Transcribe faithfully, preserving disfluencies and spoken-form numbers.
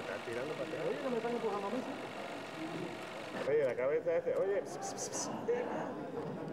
están tirando para atrás. Oye, que me están empujando a mí, sí. Oye, la cabeza ese. Oye, pss, pss, pss, pss.